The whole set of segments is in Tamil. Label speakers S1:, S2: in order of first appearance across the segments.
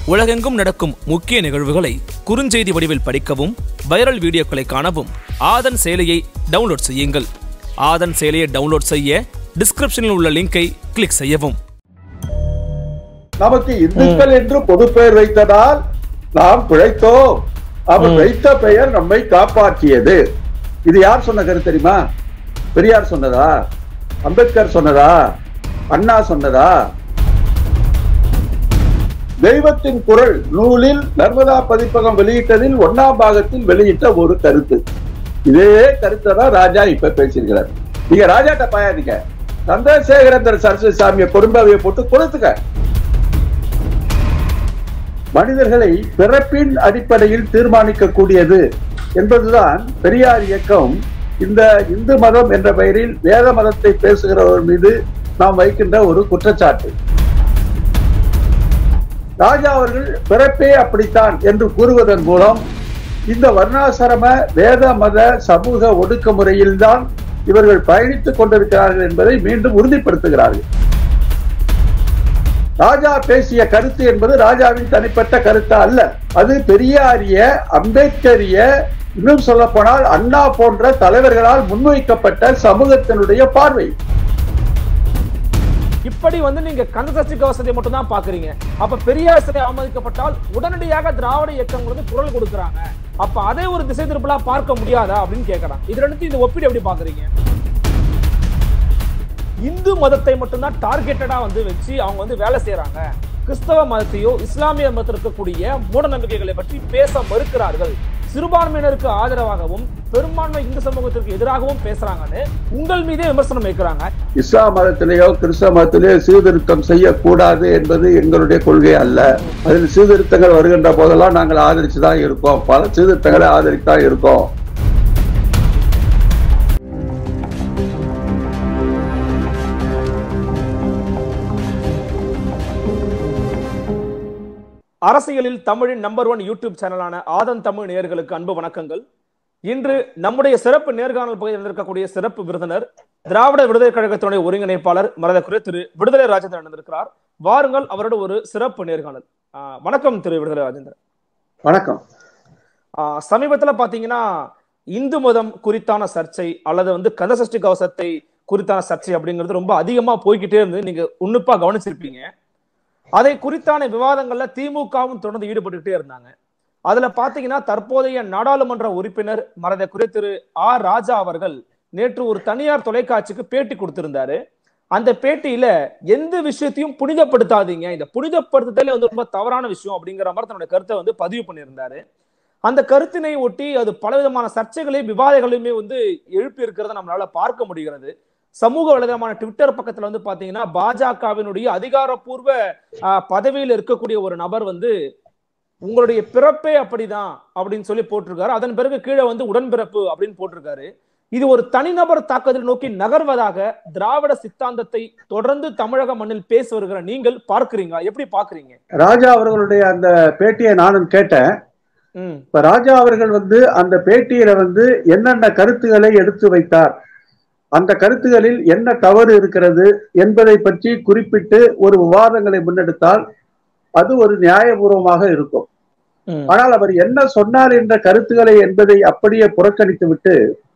S1: உலகெங்கும் நடக்கும் முக்கிய நிகழ்வுகளை குறுஞ்செய்தி வடிவில் படிக்கவும் வைரல் வீடியோக்களை காணவும் ஆதன் செயலியை டவுன்லோட் செய்யுங்கள். ஆதன் செயலியை டவுன்லோட் செய்ய டிஸ்கிரிப்ஷனில் உள்ள லிங்கை கிளிக் செய்யவும்.
S2: நமக்கு இந்துக்கள் என்று பொது பெயர் வைத்ததால் நாம் பிழைத்தோம். அவர் வைத்த பெயர் நம்மை காப்பாற்றியது. இது யார் சொன்ன கருத்து தெரியுமா? பெரியார் சொன்னதா? அம்பேத்கர் சொன்னதா? அண்ணா சொன்னதா? தெய்வத்தின் குரல் நூலில் நர்மதா பதிப்பகம் வெளியிட்டதில் 1ஆம் பாகத்தில் வெளியிட்ட ஒரு கருத்து. இதே கருத்தை தான் ராஜா இப்ப பேசியிருக்கிறார். நீங்க ராஜாட்ட பாயாதீங்க. சந்திரசேகரேந்திர சரஸ்வதி சாமியை குடும்பவையை போட்டு கொடுத்துக்க. மனிதர்களை பிறப்பின் அடிப்படையில் தீர்மானிக்க கூடியது என்பதுதான் பெரியார் இயக்கம். இந்த இந்து மதம் என்ற பெயரில் வேத மதத்தை பேசுகிறவர் மீது நாம் வைக்கின்ற ஒரு குற்றச்சாட்டு. ராஜா அவர்கள் பிறப்பே அப்படித்தான் என்று கூறுவதன் மூலம் இந்த வர்ணாசிரம வேத மத சமூக ஒடுக்குமுறையில் தான் இவர்கள் பயணித்துக் கொண்டிருக்கிறார்கள் என்பதை மீண்டும் உறுதிப்படுத்துகிறார்கள். ராஜா பேசிய கருத்து என்பது ராஜாவின் தனிப்பட்ட கருத்து அல்ல. அது பெரியாரிய, அம்பேத்கரிய, இன்னும் சொல்ல போனால் அண்ணா போன்ற தலைவர்களால் முன்வைக்கப்பட்ட சமூகத்தினுடைய பார்வை.
S3: இப்படி நீங்க கந்தசஷ்டி கவசத்தை மட்டும் தான் பாக்குறீங்க. அப்ப பெரியார் சிலை அவமதிக்கப்பட்டால் உடனடியாக திராவிட இயக்கம் குரல் கொடுக்கறாங்க. அப்ப அதே ஒரு திசை திருப்பலா பார்க்க முடியாதா அப்படின்னு கேட்கறாங்க. இது ரெண்டுத்தையும் இந்த ஒப்பீடு எப்படி பாக்குறீங்க? இந்து மதத்தை மட்டும்தான் டார்கெட்டடா வச்சு அவங்க வேலை செய்யறாங்க. கிறிஸ்தவ மதத்தையோ இஸ்லாமிய மதத்தில் இருக்கக்கூடிய மூட நம்பிக்கைகளை பற்றி பேச மறுக்கிறார்கள். சிறுபான்மையினருக்கு ஆதரவாகவும் பெரும்பான்மை இந்து சமூகத்திற்கு எதிராகவும் பேசுறாங்கன்னு உங்கள் மீதே விமர்சனம் வைக்கிறாங்க.
S2: இஸ்லாம் மதத்திலேயோ கிறிஸ்தவ மதத்திலேயோ சீர்திருத்தம் செய்யக்கூடாது என்பது எங்களுடைய கொள்கை அல்ல. அதில் சீர்திருத்தங்கள் வருகின்ற போதெல்லாம் நாங்கள் ஆதரிச்சுதான் இருக்கோம். பல சீர்திருத்தங்களை ஆதரித்துதான் இருக்கோம்.
S3: அரசியலில் தமிழின் நம்பர் 1 யூடியூப் சேனலான ஆதன் தமிழ் நேயர்களுக்கு அன்பு வணக்கங்கள். இன்று நம்முடைய சிறப்பு நேர்காணல் பகுதியில் இருக்கக்கூடிய சிறப்பு விருந்தினர் திராவிட விடுதலை கழகத்தினுடைய ஒருங்கிணைப்பாளர் மரியாதைக்குரிய திரு விடுதலை ராஜேந்திரன் இருக்கிறார். வாருங்கள் அவரோட ஒரு சிறப்பு நேர்காணல். வணக்கம் திரு விடுதலை ராஜேந்திரன்.
S2: வணக்கம்.
S3: சமீபத்துல பாத்தீங்கன்னா இந்து மதம் குறித்தான சர்ச்சை அல்லது கந்தசஷ்டி கவசத்தை குறித்தான சர்ச்சை அப்படிங்கிறது ரொம்ப அதிகமா போய்கிட்டே இருந்து நீங்க உன்னிப்பா கவனிச்சிருப்பீங்க. அதை குறித்தான விவாதங்கள்ல திமுகவும் தொடர்ந்து ஈடுபட்டுக்கிட்டே இருந்தாங்க. அதுல பாத்தீங்கன்னா தற்போதைய நாடாளுமன்ற உறுப்பினர் மரியாதைக்குரிய திரு ஆர் ராஜா அவர்கள் நேற்று ஒரு தனியார் தொலைக்காட்சிக்கு பேட்டி கொடுத்திருந்தாரு. அந்த பேட்டியில எந்த விஷயத்தையும் புனிதப்படுத்தாதீங்க, இந்த புனிதப்படுத்துதலே ரொம்ப தவறான விஷயம் அப்படிங்கிற மாதிரி தன்னுடைய கருத்தை பதிவு பண்ணியிருந்தாரு. அந்த கருத்தினை ஒட்டி அது பலவிதமான சர்ச்சைகளையும் விவாதங்களையுமே எழுப்பி இருக்கிறத நம்மளால பார்க்க முடிகிறது. சமூக வலைதளமான ட்விட்டர் பக்கத்துல பாத்தீங்கன்னா பாஜகவினுடைய அதிகாரப்பூர்வ பதவியில் இருக்கக்கூடிய ஒரு நபர் உங்களுடைய பிறப்பே அப்படிதான் அப்படின்னு சொல்லி போட்டிருக்காரு. அதன் பிறகு கீழே உடன்பிறப்பு அப்படின்னு போட்டிருக்காரு. இது ஒரு தனிநபர் தாக்குதல் நோக்கி நகர்வதாக திராவிட சித்தாந்தத்தை தொடர்ந்து தமிழக மண்ணில் பேசி வருகிற நீங்கள் பார்க்கிறீங்க, எப்படி பாக்குறீங்க?
S2: ராஜா அவர்களுடைய அந்த பேட்டியை நானும் கேட்டேன். இப்ப ராஜா அவர்கள் அந்த பேட்டியில என்னென்ன கருத்துக்களை எடுத்து வைத்தார், அந்த கருத்துகளில் என்ன தவறு இருக்கிறது என்பதை பற்றி குறிப்பிட்டு ஒரு விவாதங்களை முன்னெடுத்தால் அது ஒரு நியாயபூர்வமாக இருக்கும். ஆனால் அவர் என்ன சொன்னார் என்ற கருத்துக்களை என்பதை அப்படியே புறக்கணித்து விட்டு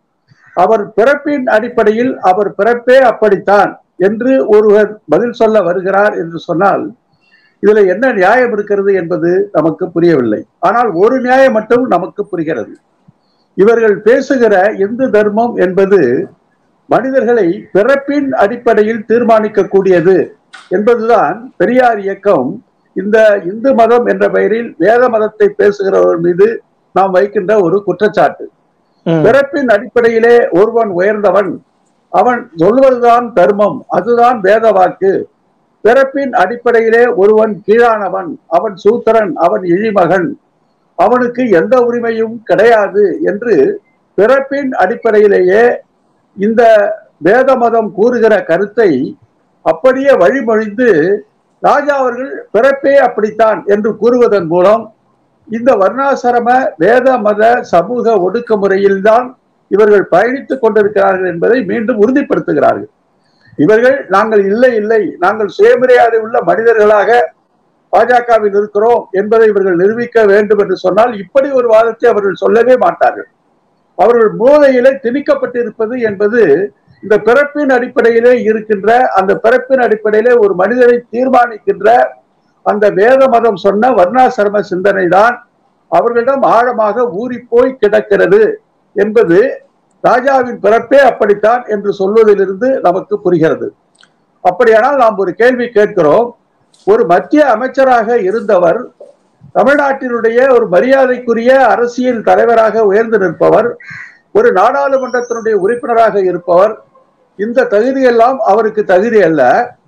S2: அவர் பிறப்பின் அடிப்படையில் அவர் பிறப்பே அப்படித்தான் என்று ஒருவர் பதில் சொல்ல வருகிறார் என்று சொன்னால் இதுல என்ன நியாயம் இருக்கிறது என்பது நமக்கு புரியவில்லை. ஆனால் ஒரு நியாயம் மட்டும் நமக்கு புரிகிறது. இவர்கள் பேசுகிற இந்து தர்மம் என்பது மனிதர்களை பிறப்பின் அடிப்படையில் தீர்மானிக்க கூடியது என்பதுதான் பெரியார் இயக்கம். இந்த இந்து மதம் என்ற பெயரில் வேத மதத்தை பேசுகிறவர் மீது நாம் வைக்கின்ற ஒரு குற்றச்சாட்டு. பிறப்பின் அடிப்படையிலே ஒருவன் உயர்ந்தவன், அவன் சொல்வதுதான் தர்மம், அதுதான் வேத வாக்கு. பிறப்பின் அடிப்படையிலே ஒருவன் கீழானவன், அவன் சூத்திரன், அவன் இழிமகன், அவனுக்கு எந்த உரிமையும் கிடையாது என்று பிறப்பின் அடிப்படையிலேயே இந்த வேத மதம் கூறுகிற கருத்தை அப்படியே வழிமொழிந்து ராஜா அவர்கள் பிறப்பே அப்படித்தான் என்று கூறுவதன் மூலம் இந்த வர்ணாசிரம வேத மத சமூக ஒடுக்குமுறையில் தான் இவர்கள் பயணித்துக் கொண்டிருக்கிறார்கள் என்பதை மீண்டும் உறுதிப்படுத்துகிறார்கள். இவர்கள் நாங்கள் இல்லை இல்லை, நாங்கள் சுயமரியாதை உள்ள மனிதர்களாக பாஜகவில் இருக்கிறோம் என்பதை இவர்கள் நிரூபிக்க வேண்டும் என்று சொன்னால் இப்படி ஒரு வாதத்தை அவர்கள் சொல்லவே மாட்டார்கள். அவர்கள் போதையிலே திணிக்கப்பட்டிருப்பது என்பது இந்த பிறப்பின் அடிப்படையிலே இருக்கின்ற, அந்த பிறப்பின் அடிப்படையிலே ஒரு மனிதனை தீர்மானிக்கின்ற அந்த வேத மதம் சொன்ன வர்ணாசிரம சிந்தனை தான் அவர்களிடம் ஆழமாக ஊறிப்போய் கிடக்கிறது என்பது ராஜாவின் பிறப்பே அப்படித்தான் என்று சொல்வதிலிருந்து நமக்கு புரிகிறது. அப்படியானால் நாம் ஒரு கேள்வி கேட்கிறோம். ஒரு மத்திய அமைச்சராக இருந்தவர், தமிழ்நாட்டினுடைய ஒரு மரியாதைக்குரிய அரசியல் தலைவராக உயர்ந்து நிற்பவர், ஒரு நாடாளுமன்றத்தினுடைய உறுப்பினராக இருப்பவர், இந்த தகுதியெல்லாம் அவருக்கு தகுதி அல்ல.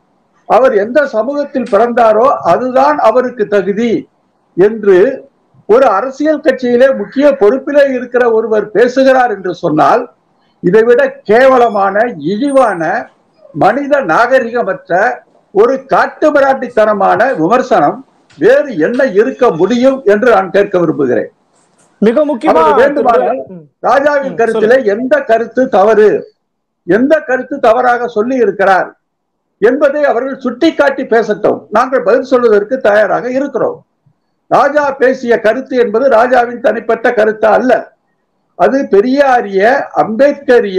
S2: அவர் எந்த சமூகத்தில் பிறந்தாரோ அதுதான் அவருக்கு தகுதி என்று ஒரு அரசியல் கட்சியிலே முக்கிய பொறுப்பிலே இருக்கிற ஒருவர் பேசுகிறார் என்று சொன்னால், இதைவிட கேவலமான, இழிவான, மனித நாகரிகமற்ற ஒரு காட்டுமிராண்டித்தனமான விமர்சனம் வேறு என்ன இருக்க முடியும் என்று நான் கேட்க விரும்புகிறேன்.
S3: மிக முக்கியமாக
S2: வேண்டுமானால் ராஜாவின் கருத்திலே எந்த கருத்து தவறு, எந்த கருத்து தவறாக சொல்லி இருக்கிறார் என்பதை அவர்கள் சுட்டிக்காட்டி பேசட்டும். நாங்கள் பதில் சொல்வதற்கு தயாராக இருக்கிறோம். ராஜா பேசிய கருத்து என்பது ராஜாவின் தனிப்பட்ட கருத்து அல்ல. அது பெரியாரிய, அம்பேத்கரிய,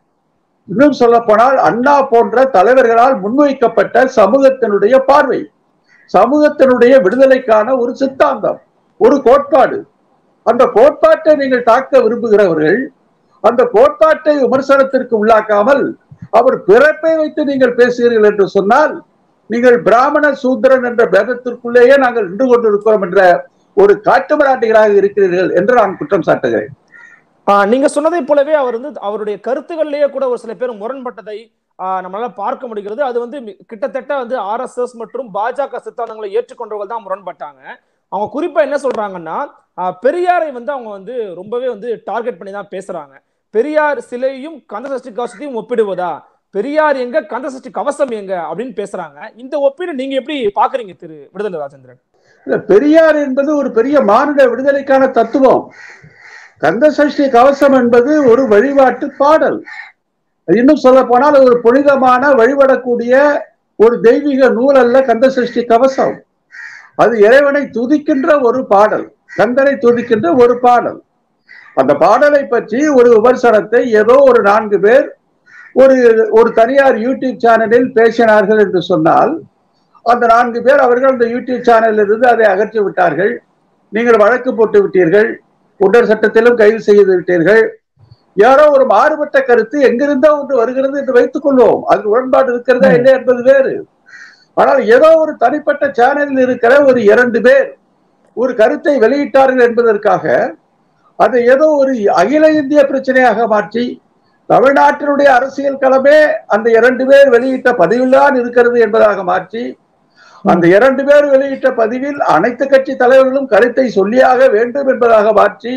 S2: இன்னும் சொல்ல போனால் அண்ணா போன்ற தலைவர்களால் முன்வைக்கப்பட்ட சமூகத்தினுடைய பார்வை, சமூகத்தினுடைய விடுதலைக்கான ஒரு சித்தாந்தம், ஒரு கோட்பாடு. அந்த கோட்பாட்டை நீங்கள் தாக்க விரும்புகிறவர்கள் அந்த கோட்பாட்டை விமர்சனத்திற்கு உள்ளாக்காமல் அவர் பிறப்பை வைத்து நீங்கள் பேசுகிறீர்கள் என்று சொன்னால், நீங்கள் பிராமண சூத்திரன் என்ற பேதத்திற்குள்ளேயே நாங்கள் நின்று கொண்டிருக்கிறோம் என்ற ஒரு காட்டுமிராண்டிகளாக இருக்கிறீர்கள் என்று நான் குற்றம் சாட்டுகிறேன்.
S3: நீங்க சொன்னதை போலவே அவர் அவருடைய கருத்துக்கள்லயே கூட ஒரு சில பேர் முரண்பட்டதை நம்மளால பார்க்க முடிகிறது. அது கிட்டத்தட்ட RSS மற்றும் பாஜக சித்தாந்தங்களை ஏற்றுக்கொண்டவர்கள் தான் முரண்பட்டாங்க. அவங்க குறிப்பா என்ன சொல்றாங்கன்னா, பெரியாரை அவங்க ரொம்பவே டார்கெட் பண்ணி தான் பேசுறாங்க. பெரியார் சிலையும் கந்தசஷ்டி கவசத்தையும் ஒப்பிடுவதா, பெரியார் எங்க கந்தசஷ்டி கவசம் எங்க அப்படின்னு பேசுறாங்க. இந்த ஒப்பீடு நீங்க எப்படி பாக்குறீங்க திரு விடுதலை ராஜேந்திரன்?
S2: பெரியார் என்பது ஒரு பெரிய மானுட விடுதலைக்கான தத்துவம். கந்தசஷ்டி கவசம் என்பது ஒரு வழிபாட்டு பாடல். இன்னும் சொல்ல போனால் ஒரு புனிதமான வழிபடக்கூடிய ஒரு தெய்வீக நூல் அல்ல கந்தசஷ்டி கவசம். அது இறைவனை துதிக்கின்ற ஒரு பாடல், கந்தனை துதிக்கின்ற ஒரு பாடல். அந்த பாடலை பற்றி ஒரு விமர்சனத்தை ஏதோ ஒரு 4 பேர் ஒரு தனியார் யூடியூப் சேனலில் பேசினார்கள் என்று சொன்னால், அந்த 4 பேர் அவர்கள் அந்த யூடியூப் சேனலில் இருந்து அதை அகற்றி விட்டார்கள். நீங்கள் வழக்கு போட்டு விட்டீர்கள், குண்டர் சட்டத்திலும் கைது செய்து விட்டீர்கள். யாரோ ஒரு மாறுபட்ட கருத்து எங்கிருந்தோ ஒன்று வருகிறது என்று வைத்துக் கொள்வோம். அது உடன்பாடு இருக்கிறதா இல்லை என்பது வேறு. ஆனால் ஏதோ ஒரு தனிப்பட்ட சேனலில் இருக்கிற ஒரு 2 பேர் ஒரு கருத்தை வெளியிட்டார்கள் என்பதற்காக அதை ஏதோ ஒரு அகில இந்திய பிரச்சனையாக மாற்றி, தமிழ்நாட்டினுடைய அரசியல் களமே அந்த 2 பேர் வெளியிட்ட பதிவில்தான் இருக்கிறது என்பதாக மாற்றி, அந்த 2 பேர் வெளியிட்ட பதிவில் அனைத்து கட்சி தலைவர்களும் கருத்தை சொல்லியாக வேண்டும் என்பதாக மாற்றி,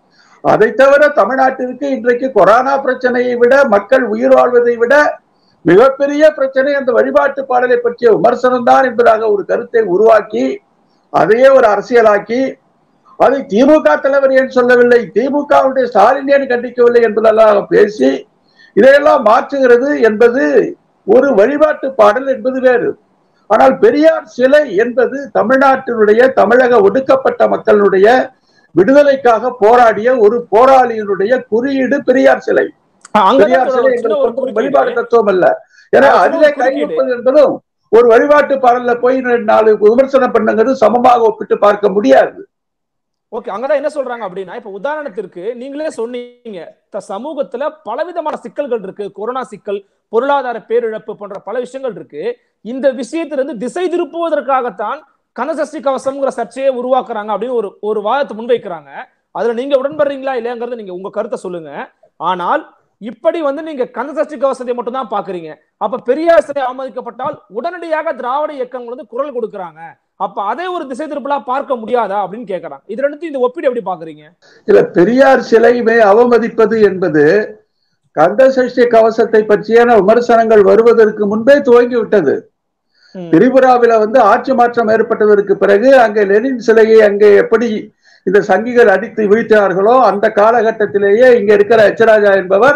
S2: அதை தவிர தமிழ்நாட்டிற்கு இன்றைக்கு கொரோனா பிரச்சனையை விட, மக்கள் உயிர் வாழ்வதை விட மிகப்பெரிய பிரச்சனை அந்த வழிபாட்டு பாடலை பற்றிய விமர்சனம் தான் என்பதாக ஒரு கருத்தை உருவாக்கி, அதையே ஒரு அரசியலாக்கி, அதை திமுக தலைவர் ஏன் சொல்லவில்லை, திமுகவுடைய ஸ்டாலின் ஏன் கண்டிக்கவில்லை என்பதெல்லாம் பேசி இதையெல்லாம் மாற்றுகிறது என்பது ஒரு வழிபாட்டு பாடல் என்பது வேறு. ஆனால் பெரியார் சிலை என்பது தமிழ்நாட்டினுடைய, தமிழக ஒடுக்கப்பட்ட மக்களுடைய விடுதலைக்காக போராடிய ஒரு போராளியினுடைய குறியீடு பெரியார் சிலை. பெரியார் சிலை எங்களுக்கு வழிபாடு தத்துவம் அல்ல. ஏன்னா அதிலே கையொப்பது என்பதும் ஒரு வழிபாட்டு பாடல்ல போய் 4 விமர்சனம் பண்ணுங்கிறது சமமாக ஒப்பிட்டு பார்க்க முடியாது.
S3: ஓகே, அங்கதான் என்ன சொல்றாங்க அப்படின்னா, இப்ப உதாரணத்திற்கு நீங்களே சொன்னீங்க, சமூகத்துல பலவிதமான சிக்கல்கள் இருக்கு, கொரோனா சிக்கல், பொருளாதார பேரிழப்பு போன்ற பல விஷயங்கள் இருக்கு. இந்த விஷயத்திலிருந்து திசை திருப்புவதற்காகத்தான் கந்தசஷ்டி கவசம்ங்கிற சர்ச்சையை உருவாக்குறாங்க அப்படின்னு ஒரு வாதத்தை முன்வைக்கிறாங்க. அதுல நீங்க உடன்படுறீங்களா இல்லையாங்கிறது நீங்க உங்க கருத்தை சொல்லுங்க. ஆனால் இப்படி நீங்க கந்தசஷ்டி கவசத்தை மட்டும் தான் பாக்குறீங்க. அப்ப பெரியார் சிலை அவமதிக்கப்பட்டால் உடனடியாக திராவிட இயக்கங்கள் குரல் கொடுக்கறாங்க. அப்ப அதே ஒரு திசை திருப்பலா பார்க்க முடியாதா அப்படின்னு கேட்கறாங்க. இது ரெண்டுத்தையும் இந்த ஒப்பீடு எப்படி பாக்குறீங்க?
S2: இல்ல, பெரியார் சிலையை அவமதிப்பது என்பது கந்தசஷ்டி கவசத்தை பற்றியான விமர்சனங்கள் வருவதற்கு முன்பே துவங்கி விட்டது. திரிபுராவில ஆட்சி மாற்றம் ஏற்பட்டதற்கு பிறகு அங்கே லெனின் சிலையை அங்கே எப்படி இந்த சங்கிகள் அடித்து வீழ்த்தினார்களோ அந்த காலகட்டத்திலேயே இங்க இருக்கிற எச்ராஜா என்பவர்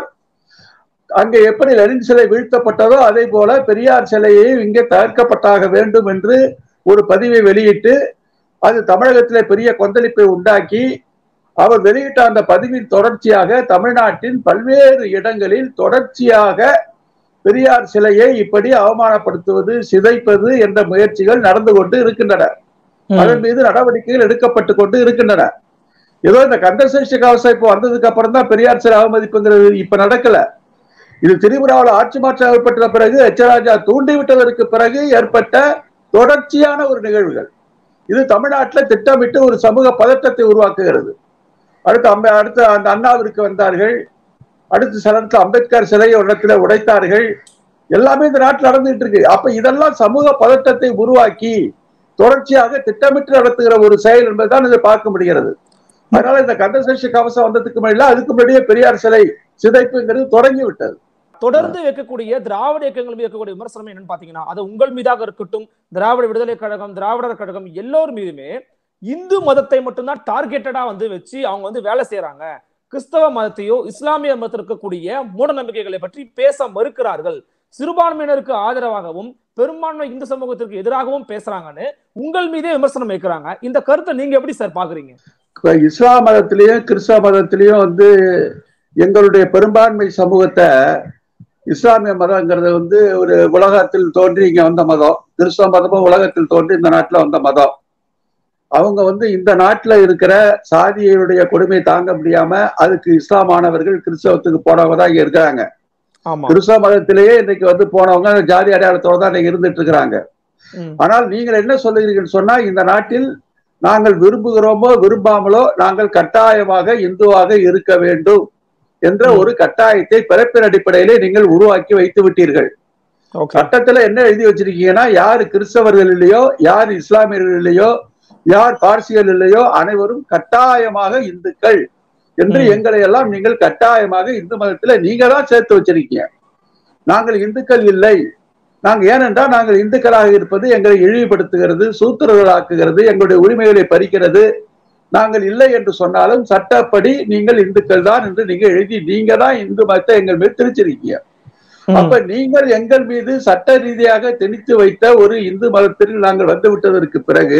S2: அங்கே எப்படி லெனின் சிலை வீழ்த்தப்பட்டதோ அதே போல பெரியார் சிலையை இங்கே தகர்க்கப்பட்டாக வேண்டும் என்று ஒரு பதிவை வெளியிட்டு அது தமிழகத்திலே பெரிய கொந்தளிப்பை உண்டாக்கி அவர் வெளியிட்ட அந்த பதிவின் தொடர்ச்சியாக தமிழ்நாட்டின் பல்வேறு இடங்களில் தொடர்ச்சியாக பெரியார் சிலையை இப்படி அவமானப்படுத்துவது, சிதைப்பது என்ற முயற்சிகள் நடந்து கொண்டு இருக்கின்றன. அதன் மீது நடவடிக்கைகள் எடுக்கப்பட்டு கொண்டு இருக்கின்றன. ஏதோ இந்த கந்தசஷ்டி கவசம் இப்ப வந்ததுக்கு அப்புறம் தான் பெரியார் சிலை அவமதிப்புங்கிறது இப்ப நடக்கல. இது திரிபுராவில் ஆட்சி மாற்றம் ஏற்பட்ட பிறகு எச்சராஜா தூண்டிவிட்டதற்கு பிறகு ஏற்பட்ட தொடர்ச்சியான ஒரு நிகழ்வுகள். இது தமிழ்நாட்டில் திட்டமிட்டு ஒரு சமூக பதற்றத்தை உருவாக்குகிறது. அடுத்து அந்த அண்ணாவிற்கு வந்தார்கள். அடுத்த சலனத்தில் அம்பேத்கர் சிலையை ஒரு இடத்துல உடைத்தார்கள். எல்லாமே இந்த நாட்டில் நடந்துட்டு இருக்கு. அப்ப இதெல்லாம் சமூக பதற்றத்தை உருவாக்கி தொடர்ச்சியாக திட்டமிட்டு நடத்துகிற ஒரு செயல் என்பதுதான் இதை பார்க்க முடிகிறது. அதனால இந்த கந்தசஷ்டி கவசம் வந்ததுக்கு முன்னாடி அதுக்கு முன்னாடியே பெரியார் சிலை சிதைப்புங்கிறது தொடங்கி விட்டது.
S3: தொடர்ந்து வைக்கக்கூடிய திராவிட இயக்கங்கள் மீது வைக்கக்கூடிய விமர்சனம் என்னன்னு பாத்தீங்கன்னா, அது உங்கள் மீதாக இருக்கட்டும், திராவிட விடுதலை கழகம், திராவிடர் கழகம் எல்லோர் மீதுமே இந்து மதத்தை மட்டும்தான் டார்கெட்டடா வச்சு அவங்க வேலை செய்யறாங்க. கிறிஸ்தவ மதத்தையோ இஸ்லாமிய மதத்தில் இருக்கக்கூடிய மூட நம்பிக்கைகளை பற்றி பேச மறுக்கிறார்கள். சிறுபான்மையினருக்கு ஆதரவாகவும் பெரும்பான்மை இந்து சமூகத்திற்கு எதிராகவும் பேசுறாங்கன்னு உங்கள் மீதே விமர்சனம் வைக்கிறாங்க. இந்த கருத்தை நீங்க எப்படி சார் பாக்குறீங்க?
S2: இஸ்லாம் மதத்திலையும் கிறிஸ்தவ மதத்திலையும் எங்களுடைய பெரும்பான்மை சமூகத்தை இஸ்லாமிய மதம்ங்கிறது ஒரு உலகத்தில் தோன்றி இங்க வந்த மதம். கிறிஸ்தவ மதமும் உலகத்தில் தோன்றி இந்த நாட்டில் வந்த மதம். அவங்க இந்த நாட்டில் இருக்கிற சாதியுடைய கொடுமை தாங்க முடியாம அதுக்கு இஸ்லாமானவர்கள் கிறிஸ்தவத்துக்கு போனவங்க தான் இங்க இருக்கிறாங்க. கிறிஸ்தவ மதத்திலேயே இன்னைக்கு போனவங்க ஜாதி அடையாளத்தோட தான் இன்னைக்கு இருந்துட்டு இருக்கிறாங்க. ஆனால் நீங்கள் என்ன சொல்லுகிறீர்கள் சொன்னா, இந்த நாட்டில் நாங்கள் விரும்புகிறோமோ விரும்பாமலோ நாங்கள் கட்டாயமாக இந்துவாக இருக்க வேண்டும் என்ற ஒரு கட்டாயத்தை பிறப்பின் அடிப்படையிலே நீங்கள் உருவாக்கி வைத்து விட்டீர்கள். சட்டத்துல என்ன எழுதி வச்சிருக்கீங்கன்னா, யாரு கிறிஸ்தவர்கள் இல்லையோ, யார் இஸ்லாமியர்கள் இல்லையோ, யார் பார்சியல் இல்லையோ அனைவரும் கட்டாயமாக இந்துக்கள் என்று எங்களை எல்லாம் நீங்கள் கட்டாயமாக இந்து மதத்துல நீங்க தான் சேர்த்து வச்சிருக்கீங்க. நாங்கள் இந்துக்கள் இல்லை. ஏனென்றால் நாங்கள் இந்துக்களாக இருப்பது எங்களை இழிவுபடுத்துகிறது, சூத்திரர்களாக்குகிறது, எங்களுடைய உரிமைகளை பறிக்கிறது. நாங்கள் இல்லை என்று சொன்னாலும் சட்டப்படி நீங்கள் இந்துக்கள் தான் என்று நீங்க எழுதி நீங்க தான் இந்து மதத்தை எங்கள் மீது திணிச்சிருக்கீங்க. அப்ப நீங்கள் எங்கள் மீது சட்ட ரீதியாக திணித்து வைத்த ஒரு இந்து மதத்திற்கு நாங்கள் வந்து விட்டதற்கு பிறகு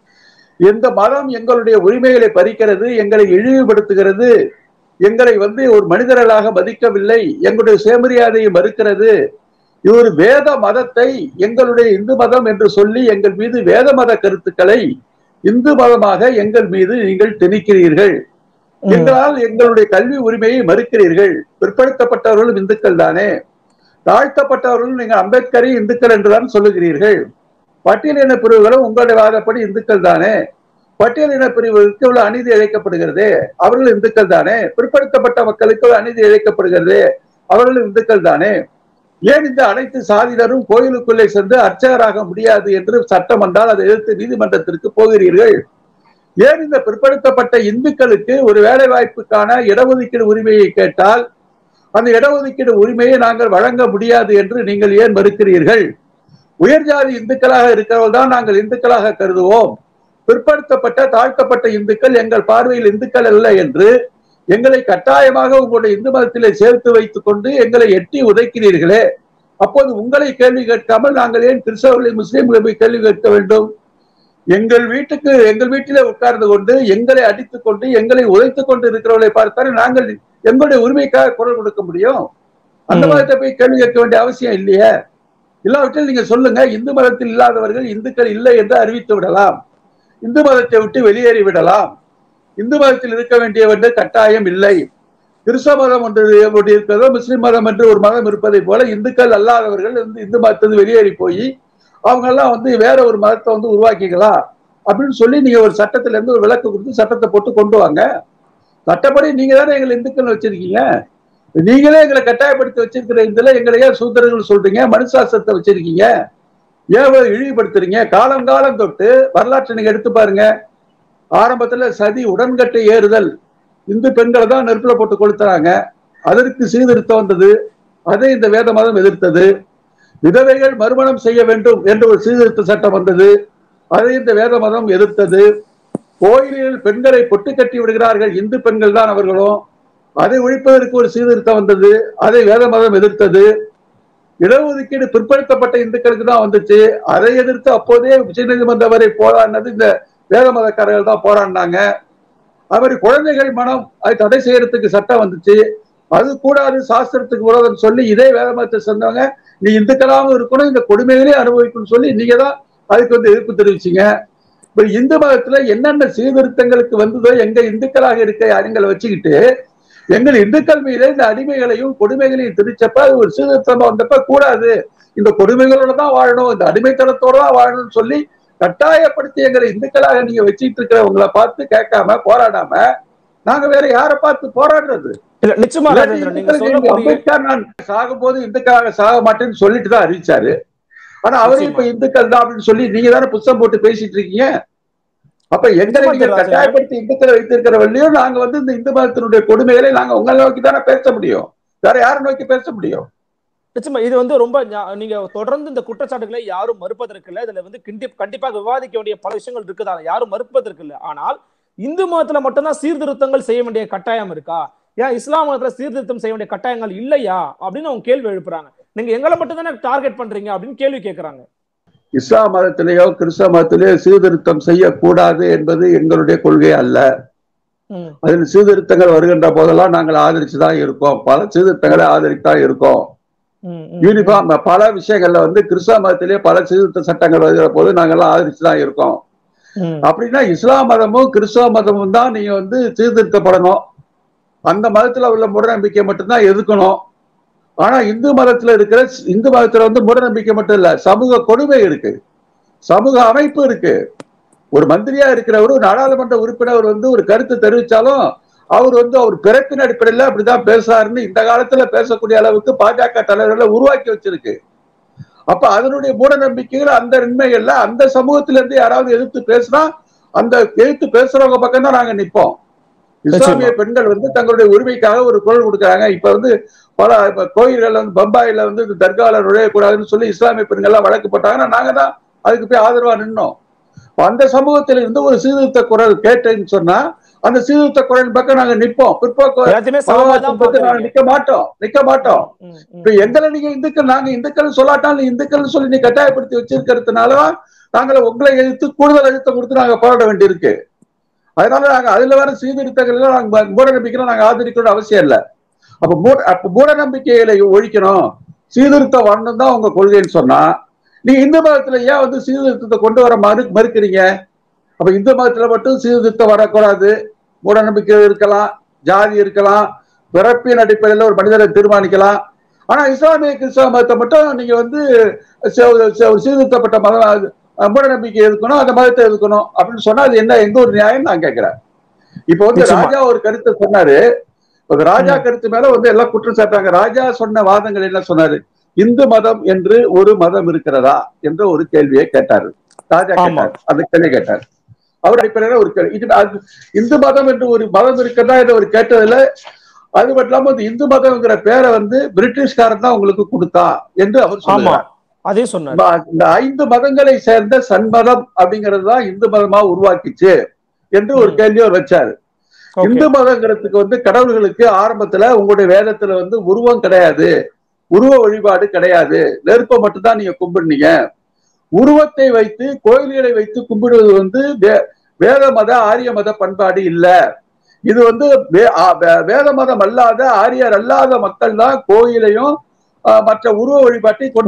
S2: எந்த மதம் எங்களுடைய உரிமைகளை பறிக்கிறது, எங்களை இழிவுபடுத்துகிறது, எங்களை ஒரு மனிதர்களாக மதிக்கவில்லை, எங்களுடைய சுயமரியாதையை மறுக்கிறது, ஒரு வேத மதத்தை எங்களுடைய இந்து மதம் என்று சொல்லி எங்கள் மீது வேத மத கருத்துக்களை இந்து மதமாக எங்கள் மீது நீங்கள் திணிக்கிறீர்கள். எங்களால் எங்களுடைய கல்வி உரிமையை மறுக்கிறீர்கள். பிற்படுத்தப்பட்டவர்களும் இந்துக்கள் தானே, தாழ்த்தப்பட்டவர்களும் நீங்கள் அம்பேத்கரை இந்துக்கள் என்றுதான் சொல்லுகிறீர்கள். பட்டியலின பிரிவுகளும் உங்களுடைய வாதப்படி இந்துக்கள் தானே, பட்டியலின பிரிவுகளுக்கு இவ்வளவு அநீதி இழைக்கப்படுகிறது, அவர்கள் இந்துக்கள் தானே, பிற்படுத்தப்பட்ட மக்களுக்கு அநீதி இழைக்கப்படுகிறது, அவர்கள் இந்துக்கள் தானே. ஏன் இந்த அனைத்து சாதியினரும் கோயிலுக்குள்ளே சென்று அர்ச்சகராக முடியாது என்று சட்டம் வந்தால் அதை எதிர்த்து நீதிமன்றத்திற்கு போகிறீர்கள்? ஏன் இந்த பிற்படுத்தப்பட்ட இந்துக்களுக்கு ஒரு வேலை வாய்ப்புக்கான இடஒதுக்கீடு உரிமையை கேட்டால் அந்த இடஒதுக்கீடு உரிமையை நாங்கள் வழங்க முடியாது என்று நீங்கள் ஏன் மறுக்கிறீர்கள்? உயர்ஜாதி இந்துக்களாக இருக்கிறவர்கள் தான் நாங்கள் இந்துக்களாக கருதுவோம், பிற்படுத்தப்பட்ட தாழ்த்தப்பட்ட இந்துக்கள் எங்கள் பார்வையில் இந்துக்கள் அல்ல என்று எங்களை கட்டாயமாக உங்களுடைய இந்து மதத்திலே சேர்த்து வைத்துக் கொண்டு எங்களை எட்டி உதைக்கிறீர்களே. அப்போது உங்களை கேள்வி கேட்காமல் நாங்கள் ஏன் கிறிஸ்தவர்களை முஸ்லீம்களை போய் கேள்வி கேட்க வேண்டும்? எங்கள் வீட்டிலே உட்கார்ந்து கொண்டு எங்களை அடித்துக் கொண்டு எங்களை உதைத்துக் கொண்டு இருக்கிறவர்களை பார்த்தாலே நாங்கள் எங்களுடைய உரிமைக்காக குரல் கொடுக்க முடியும். அந்த மதத்தை போய் கேள்வி கேட்க வேண்டிய அவசியம் இல்லையே. இல்லாவிட்டால் நீங்க சொல்லுங்க, இந்து மதத்தில் இல்லாதவர்கள் இந்துக்கள் இல்லை என்று அறிவித்து விடலாம், இந்து மதத்தை விட்டு வெளியேறி விடலாம், இந்து மதத்தில் இருக்க வேண்டியவற்றை கட்டாயம் இல்லை. கிறிஸ்தவ மதம் ஒன்று இருக்கிறதோ முஸ்லிம் மதம் என்று ஒரு மதம் இருப்பதை போல இந்துக்கள் அல்லாதவர்கள் இந்து மதத்தை வெளியேறி போய் அவங்க எல்லாம் வேற ஒரு மதத்தை உருவாக்கிக்கலாம் அப்படின்னு சொல்லி நீங்க ஒரு சட்டத்துல இருந்து ஒரு விளக்கு கொடுத்து சட்டத்தை போட்டு கொண்டு வாங்க. சட்டப்படி நீங்க தானே எங்களை இந்துக்கள் வச்சிருக்கீங்க, நீங்களே எங்களை கட்டாயப்படுத்தி வச்சிருக்கிற இதுல எங்களை ஏன் சூத்திரர்கள் சொல்றீங்க, மனுசாசத்தை வச்சிருக்கீங்க, ஏன் இழிவுபடுத்துறீங்க? காலம் காலம் தொட்டு வரலாற்றை நீங்க எடுத்து பாருங்க. ஆரம்பத்துல சதி உடன்கட்டை ஏறுதல், இந்து பெண்களை தான் நெருப்புல போட்டு கொளுத்துறாங்க, அதற்கு சீர்திருத்தம் வந்தது, அதை இந்த வேத மதம் எதிர்த்தது. விதவைகள் மறுமணம் செய்ய வேண்டும் என்று ஒரு சீர்திருத்த சட்டம் வந்தது, அதை இந்த வேத மதம் எதிர்த்தது. கோயிலில் பெண்களை பொட்டு கட்டி விடுகிறார்கள் இந்து பெண்கள் தான் அவர்களும், அதை ஒழிப்பதற்கு ஒரு சீர்திருத்தம் வந்தது, அதை வேத மதம் எதிர்த்தது. இடஒதுக்கீடு பிற்படுத்தப்பட்ட இந்துக்களுக்கு தான் வந்துச்சு. அதை எதிர்த்து அப்போதே உச்சநீதிமன்றம் வரை போராடினது இந்த வேத மதக்காரர்கள் தான் போராடினாங்க. அவர் குழந்தைகள் மனம் அதை தடை செய்யறதுக்கு சட்டம் வந்துச்சு. அது கூடாது, சாஸ்திரத்துக்கு விரோதம் சொல்லி இதே வேத மதத்தை சேர்ந்தவங்க நீ இந்துக்களாகவும் இருக்கணும், இந்த கொடுமைகளே அனுபவிக்கணும்னு சொல்லி நீங்க தான் அதுக்கு எதிர்ப்பு தெரிவிச்சீங்க. இப்ப இந்து மதத்துல என்னென்ன சீர்திருத்தங்களுக்கு வந்ததோ எங்க இந்துக்களாக இருக்க அறிஞர்களை வச்சுக்கிட்டு எங்கள் இந்துக்கள் மீது இந்த அடிமைகளையும் கொடுமைகளையும் திரிச்சப்ப அது ஒரு சீர்திருத்தமா வந்தப்ப கூடாது, இந்த கொடுமைகளோட தான் வாழணும், இந்த அடிமைத்தனத்தோட தான் வாழணும்னு சொல்லி கட்டாயப்படுத்தி எங்களை இந்துக்களாக நீங்க வச்சுட்டு இருக்கிறவங்களை பார்த்து கேட்காம போராடாம நாங்க வேற யாரை பார்த்து போராடுறது? அம்பேத்கர் நான் சாகும் போது இந்துக்களாக சாக மாட்டேன்னு சொல்லிட்டு தான் அறிவிச்சாரு. ஆனா அவரும் இப்ப இந்துக்கள் தான் அப்படின்னு சொல்லி நீங்க தானே புத்தகம் போட்டு பேசிட்டு இருக்கீங்க. அப்ப எங்களை நீங்க கட்டாயப்படுத்தி இந்துக்களை வைத்திருக்கிற வழியும் நாங்க இந்த இந்து மதத்தினுடைய கொடுமைகளை நாங்க உங்களை நோக்கி தானே பேச முடியும், வேற யாரை நோக்கி பேச முடியும்?
S3: நிச்சயமா இது ரொம்ப நீங்க தொடர்ந்து இந்த குற்றச்சாட்டுகளை யாரும் மறுப்பதற்கு இல்லை. இதுல கண்டிப்பாக விவாதிக்க வேண்டிய பல விஷயங்கள் இருக்குதா, யாரும் மறுப்பதற்கு இல்லை. ஆனால் இந்து மதத்துல மட்டும்தான் சீர்திருத்தங்கள் செய்ய வேண்டிய கட்டாயம் இருக்கா, ஏன் இஸ்லாம் மதத்துல சீர்திருத்தம் செய்ய வேண்டிய கட்டாயங்கள் இல்லையா அப்படின்னு அவங்க கேள்வி எழுப்புறாங்க. நீங்க எங்களை மட்டும் தானே டார்கெட் பண்றீங்க அப்படின்னு கேள்வி கேட்கிறாங்க.
S2: இஸ்லாம் மதத்திலேயோ கிறிஸ்தவ மதத்திலேயோ சீர்திருத்தம் செய்யக்கூடாது என்பது எங்களுடைய கொள்கை அல்ல. அதில் சீர்திருத்தங்கள் வருகின்ற போதெல்லாம் நாங்கள் ஆதரிச்சுதான் இருக்கோம், பல சீர்திருத்தங்களை ஆதரித்துதான் இருக்கோம். யூனிஃபார்ம் பல விஷயங்கள்ல கிறிஸ்தவ மதத்திலேயே பல சீர்திருத்த சட்டங்கள் வருகிற போது நாங்கெல்லாம் ஆதரிச்சுதான் இருக்கோம். அப்படின்னா இஸ்லாம் மதமும் கிறிஸ்தவ மதமும் தான் நீங்க சீர்திருத்தப்படணும், அந்த மதத்துல உள்ள மூடநம்பிக்கை மட்டும்தான் எதிர்க்கணும். ஆனா இந்து மதத்துல மூடநம்பிக்கை மட்டும் இல்ல, சமூக கொடுமை இருக்கு, சமூக அமைப்பு இருக்கு. ஒரு மந்திரியா இருக்கிறவர், ஒரு நாடாளுமன்ற உறுப்பினர் ஒரு கருத்து தெரிவிச்சாலும் அவர் அவர் பிறப்பின் அடிப்படையில் அப்படிதான் பேசுறாருன்னு இந்த காலத்துல பேசக்கூடிய அளவுக்கு பாஜக தலைவர்களை உருவாக்கி வச்சிருக்கு. அப்ப அதனுடைய மூட நம்பிக்கைகள் அந்த நன்மைகள்ல அந்த சமூகத்தில இருந்து யாராவது எதிர்த்து பேசினா அந்த எதிர்த்து பேசுறவங்க பக்கம் தான் நாங்க நிற்போம். இஸ்லாமிய பெண்கள் தங்களுடைய உரிமைக்காக ஒரு குரல் கொடுக்குறாங்க. இப்ப பல கோயில்கள் பம்பாயில தர்கால நுழையக்கூடாதுன்னு சொல்லி இஸ்லாமிய பெண்கள் எல்லாம் வழக்கு போட்டாங்கன்னா நாங்க தான் அதுக்கு போய் ஆதரவா நின்னோம். அந்த சமூகத்தில இருந்து ஒரு சீர்திருத்த குரல் கேட்டேன்னு சொன்னா அந்த சீர்திருத்த குரல் பக்கம் நாங்க நிற்போம், நிக்க மாட்டோம். இப்ப எங்களை நீங்க இந்துக்கள், நாங்க இந்துக்கள் சொல்லாட்டாலும் இந்துக்கள் சொல்லி நீ கட்டாயப்படுத்தி வச்சிருக்கிறதுனாலதான் நாங்களை உங்களை எதிர்த்து கூடுதல் அழுத்தம் கொடுத்து நாங்க போராட வேண்டியிருக்கு. அதனால நாங்க அதுல வர சீர்திருத்தங்கள் நாங்க மூட நம்பிக்கையில நாங்க ஆதரிக்கணும் அவசியம் இல்லை. அப்ப மூட நம்பிக்கைகளை ஒழிக்கணும், சீர்திருத்தம் வரணும் தான் உங்க கொள்கைன்னு சொன்னா நீங்க இந்து மதத்துல ஏன் சீர்திருத்தத்தை கொண்டு வர மறுக்கிறீங்க? அப்ப இந்து மதத்துல மட்டும் சீர்திருத்தம் வரக்கூடாது, மூட நம்பிக்கை இருக்கலாம், ஜாதி இருக்கலாம், பிறப்பின் அடிப்படையில் ஒரு மனிதரை தீர்மானிக்கலாம். ஆனா இஸ்லாமிய கிறிஸ்தவ மதத்தை மட்டும் நீங்க சீர்திருத்தப்பட்ட மதம் மூட நம்பிக்கை எதுக்கணும், அந்த மதத்தை எதுக்கணும் அப்படின்னு சொன்னா அது என்ன, எந்த ஒரு நியாயம் நான் கேட்கிறேன். இப்ப ராஜா ஒரு கருத்தை சொன்னாரு, ராஜா கருத்து மேல எல்லாம் குற்றம் சாட்டாங்க. ராஜா சொன்ன வாதங்கள் என்ன சொன்னாரு? இந்து மதம் என்று ஒரு மதம் இருக்கிறதா என்ற ஒரு கேள்வியை கேட்டாரு ராஜா. கேட்டார், அந்த கேள்வி கேட்டார். அவர் அடிப்படையில ஒரு கேள்வி, இந்து மதம் என்று ஒரு மதம் இருக்கிறதா என்று ஒரு கேட்டதுல அது மட்டும் இல்லாம இந்து மதம்ங்கிற பேரை பிரிட்டிஷ்காரன் தான் உங்களுக்கு கொடுத்தா என்று அவர் சொன்னார்.
S3: அதே சொன்னார்.
S2: இந்த 5 மதங்களை சேர்ந்த சன்மதம் அப்படிங்கிறது தான் இந்து மதமா உருவாக்கிச்சு என்று ஒரு கேள்வி அவர் வச்சாரு. இந்து மதங்கிறதுக்கு கடவுள்களுக்கு ஆரம்பத்துல உங்களுடைய வேதத்துல உருவம் கிடையாது, உருவ வழிபாடு கிடையாது, நெருப்பை மட்டும்தான் நீங்க கும்பிடுனீங்க. உருவத்தை வைத்து கோயில்களை வைத்து கும்பிடுவது வேத மத ஆரிய மத பண்பாடு இல்ல. இது வேத மதம் அல்லாத ஆரியர் அல்லாத மக்கள் தான் கோயிலையும் மற்ற உருவ வழிபாட்டை கொண்டு